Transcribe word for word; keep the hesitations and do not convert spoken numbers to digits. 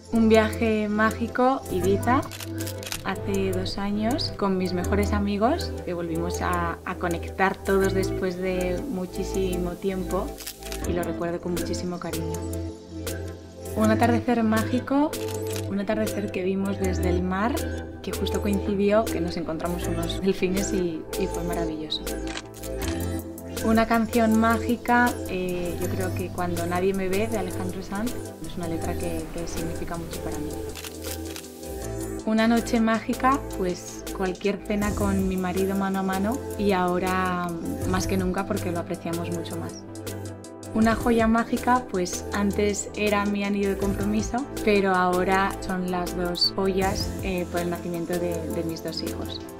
Un viaje mágico, Ibiza, hace dos años, con mis mejores amigos, que volvimos a, a conectar todos después de muchísimo tiempo y lo recuerdo con muchísimo cariño. Un atardecer mágico, un atardecer que vimos desde el mar, que justo coincidió que nos encontramos unos delfines y, y fue maravilloso. Una canción mágica, eh, yo creo que Cuando nadie me ve, de Alejandro Sanz, es una letra que, que significa mucho para mí. Una noche mágica, pues cualquier cena con mi marido mano a mano y ahora más que nunca porque lo apreciamos mucho más. Una joya mágica, pues antes era mi anillo de compromiso, pero ahora son las dos joyas eh, por el nacimiento de, de mis dos hijos.